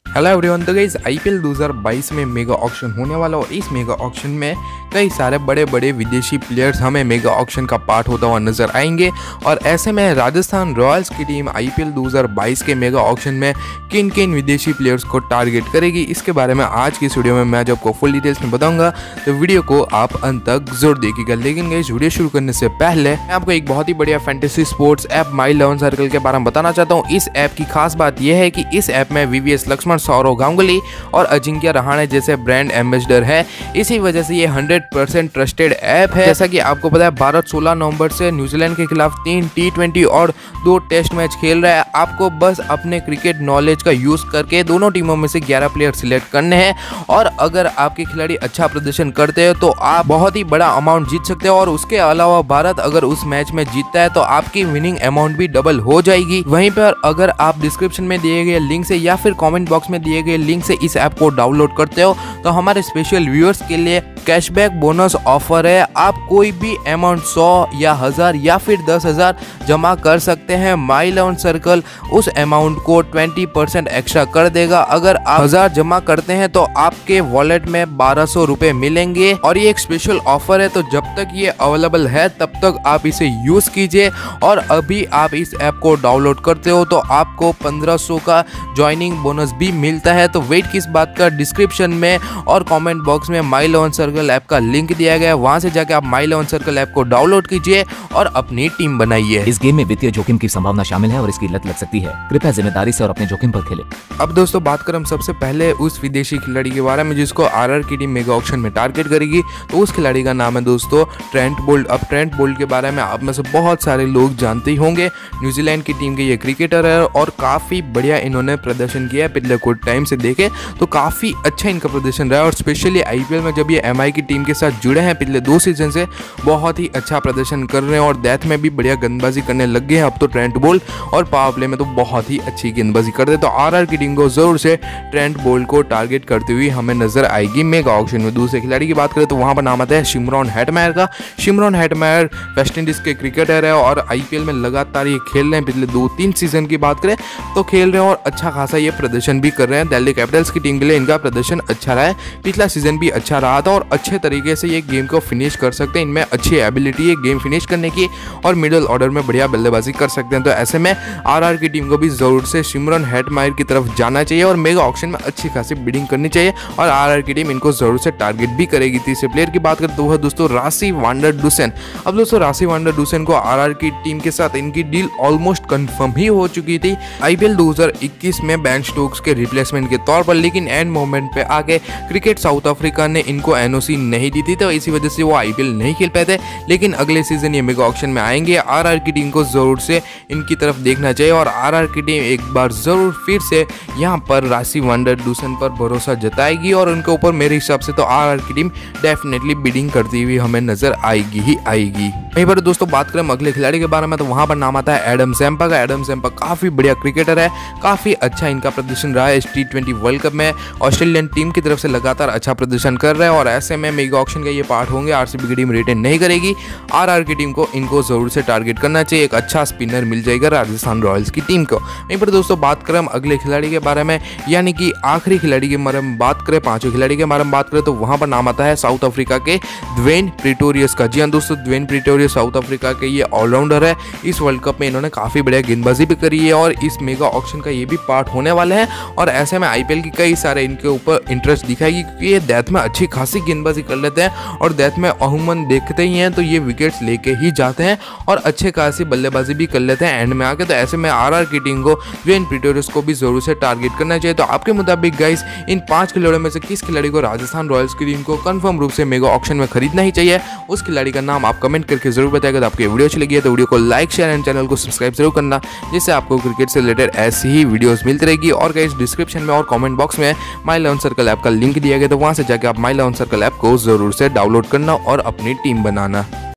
Hello everyone. तो guys IPL 2022 में mega auction होने वाला और इस मेगा ऑक्शन में कई सारे बड़े बड़े विदेशी प्लेयर्स हमें मेगा ऑक्शन का पार्ट होता हुआ नजर आएंगे। और ऐसे में राजस्थान रॉयल्स की टीम आईपीएल 2022 के मेगा ऑक्शन में किन किन विदेशी प्लेयर्स को टारगेट करेगी, इसके बारे में आज की इस वीडियो में मैं आपको फुल डिटेल्स में बताऊंगा। तो वीडियो को आप अंत तक जरूर देखिएगा। लेकिन गाइस वीडियो शुरू करने से पहले मैं आपको एक बहुत ही बढ़िया fantasy sports app my 11 circle के बारे में बताना चाहता हूँ। इस ऐप की खास बात यह है कि इस ऐप में वीवीएस लक्ष्मण, सौरव गांगुली और अजिंक्य रहाणे जैसे ब्रांड एम्बेसडर है। इसी वजह से ये 100% ट्रस्टेड ऐप है। जैसा कि आपको पता है, भारत 16 नवंबर से न्यूजीलैंड के खिलाफ 3 T20 और 2 टेस्ट मैच खेल रहा है। आपको बस अपने क्रिकेट नॉलेज का यूज करके दोनों टीमों में से 11 प्लेयर सिलेक्ट करने हैं और अगर आपके खिलाड़ी अच्छा प्रदर्शन करते हैं तो आप बहुत ही बड़ा अमाउंट जीत सकते हो। और उसके अलावा भारत अगर उस मैच में जीतता है तो आपकी विनिंग अमाउंट भी डबल हो जाएगी। वहीं पर अगर आप डिस्क्रिप्शन में दिए गए लिंक से या फिर कमेंट बॉक्स में दिए गए लिंक से इस ऐप को डाउनलोड करते हो तो हमारे स्पेशल व्यूअर्स के लिए कैशबैक बोनस ऑफर है। आप कोई भी अमाउंट 100 या 1000 या फिर 10,000 जमा कर सकते हैं। माई 11 सर्कल उस अमाउंट को 20% एक्स्ट्रा कर देगा। अगर आप 1000 जमा करते हैं तो आपके वॉलेट में 1200 रुपए मिलेंगे। और ये एक स्पेशल ऑफर है, तो जब तक ये अवेलेबल है तब तक आप इसे यूज कीजिए। और अभी आप इस ऐप को डाउनलोड करते हो तो आपको 1500 का ज्वाइनिंग बोनस भी मिलता है। तो वेट किस बात का, डिस्क्रिप्शन में और कमेंट बॉक्स में माई 11 सर्कल ऐप का लिंक दिया गया है। वहां से जाकर आप माई 11 सर्कल ऐप को डाउनलोड कीजिए और अपनी टीम बनाइए। इस गेम में वित्तीय जोखिम की संभावना शामिल है और इसकी लत लग सकती है। कृपया जिम्मेदारी से और अपने जोखिम पर खेलें। अब दोस्तों बात करें हम सबसे पहले उस विदेशी खिलाड़ी के बारे में जिसको आरआर की टीम मेगा ऑक्शन में टारगेट करेगी। तो उस खिलाड़ी का नाम है दोस्तों ट्रेंट बोल्ट। अब ट्रेंट बोल्ट के बारे में आप में से बहुत सारे लोग जानते ही होंगे। न्यूजीलैंड की टीम के ये क्रिकेटर है और काफी बढ़िया इन्होंने प्रदर्शन किया है। पिछले कुछ टाइम से देखे तो काफी अच्छा इनका प्रदर्शन रहा है और स्पेशली आईपीएल में जब ये एमआई की टीम के साथ जुड़े हैं पिछले 2 सीजन से बहुत ही अच्छा प्रदर्शन कर रहे हैं और डेथ में भी बढ़िया गेंदबाजी करने लग गए हैं अब तो ट्रेंट बोल्ट। और पावर प्ले में तो बहुत ही अच्छी गेंदबाजी करते हैं। तो आरआर की टीम को जरूर से ट्रेंट बोल्ट को टारगेट करते हुए हमें नजर आएगी मेगा ऑक्शन में। दूसरे खिलाड़ी की बात करें तो वहां पर नाम आता है शिमरॉन हेटमायर का। शिमरॉन हेटमायर वेस्ट इंडीज के क्रिकेटर है और आईपीएल में लगातार ये खेल रहे हैं। पिछले 2-3 सीजन की बात करें तो खेल रहे हैं और अच्छा खासा ये प्रदर्शन भी कर रहे हैं। दिल्ली कैपिटल्स की टीम के लिए इनका प्रदर्शन अच्छा रहा है। पिछला सीजन भी अच्छा रहा था और अच्छे तरीके से ये गेम को फिनिश कर सकते हैं। इनमें अच्छी एबिलिटी है गेम फिनिश करने की और मिडिल ऑर्डर में बढ़िया बल्लेबाजी कर सकते हैं। तो ऐसे में आरआर की टीम को भी जरूर से शिमरॉन हेटमायर की तरफ जाना चाहिए और मेगा ऑक्शन में अच्छी खासी बिडिंग करनी चाहिए और आरआर की टीम इनको जरूर से टारगेट भी करेगी। तीसरे प्लेयर की बात करें तो वह दोस्तों राशि वांडर डुसेन। अब दोस्तों राशि वांडर डुसेन को आरआर की टीम के साथ इनकी डील ऑलमोस्ट कंफर्म ही हो चुकी थी आईपीएल 2021 में बेन स्टोक्स के रिप्लेसमेंट के तौर पर। लेकिन एंड मोमेंट पे आके क्रिकेट साउथ अफ्रीका ने इनको एनओसी नहीं दी थी तो इसी वजह से वो आईपीएल नहीं खेल पाए थे। लेकिन अगले सीजन ये मेगा ऑक्शन में आएंगे। आरआर की टीम को जरूर से इनकी तरफ देखना चाहिए और आरआर की टीम एक बार जरूर फिर से यहाँ पर राशि वांडर डुसेन पर भरोसा जताएगी और उनके ऊपर मेरे हिसाब से तो आरआर की टीम डेफिनेटली बिडिंग करती हुई हमें नजर आएगी ही आएगी। वहीं पर दोस्तों बात करें अगले खिलाड़ी के बारे में तो वहां पर नाम आता है एडम जैम्पा का। एडम जैम्पा काफी बढ़िया क्रिकेटर है, काफी अच्छा इनका प्रदर्शन रहा है इस T20 वर्ल्ड कप में। ऑस्ट्रेलियन टीम की तरफ से लगातार अच्छा प्रदर्शन कर रहा है और ऐसे में मेगा ऑक्शन का ये पार्ट होंगे। आरसीबी की टीम रिटेन नहीं करेगी। आरआर की टीम को इनको जरूर से टारगेट करना चाहिए। एक अच्छा स्पिनर मिल जाएगा राजस्थान रॉयल्स की टीम को। वहीं पर दोस्तों बात करें हम अगले खिलाड़ी के बारे में यानी कि आखिरी खिलाड़ी के बारे में बात करें, 5वें खिलाड़ी के बारे में बात करें तो वहां पर नाम आता है साउथ अफ्रीका के ड्वेन प्रिटोरियस का। जी हाँ दोस्तों, ड्वेन प्रिटोरियस साउथ अफ्रीका के ये ऑलराउंडर है। इस वर्ल्ड कप में इन्होंने काफी बढ़िया गेंदबाजी भी करी है और इस मेगा ऑक्शन का ये भी पार्ट होने वाला है। और ऐसे में आईपीएल की कई सारे इनके ऊपर इंटरेस्ट दिखाएगी क्योंकि ये डेथ में अच्छी खासी गेंदबाजी कर लेते हैं और डेथ में अमूमन देखते ही हैं तो ये विकेट्स लेके ही जाते हैं और अच्छे खासी बल्लेबाजी भी कर लेते हैं एंड में आके। तो ऐसे में आरआर की टीम को ड्वेन प्रिटोरियस को भी जरूर से टारगेट करना चाहिए। तो आपके मुताबिक गाइस इन 5 खिलाड़ियों में से किस खिलाड़ी को राजस्थान रॉयल्स की टीम को कंफर्म रूप से मेगा ऑक्शन में खरीदना ही चाहिए? उस खिलाड़ी का नाम आप कमेंट करके जरूर बताएगा। तो आपकी वीडियो अच्छी लगी है तो वीडियो को लाइक शेयर एंड चैनल को सब्सक्राइब जरूर करना जिससे आपको क्रिकेट से रिलेटेड ऐसी ही वीडियोस मिलती रहेगी। और गाइस डिस्क्रिप्शन में और कमेंट बॉक्स में माई 11 सर्कल ऐप का लिंक दिया गया तो वहां से जाकर आप माई 11 सर्कल ऐप को जरूर से डाउनलोड करना और अपनी टीम बनाना।